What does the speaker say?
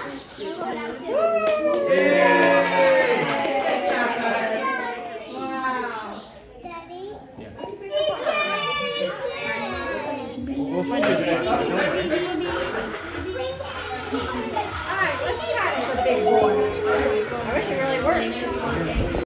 We'll find you a spot. Don't worry. Alright, let's try it. It's a big boy. I wish it really worked.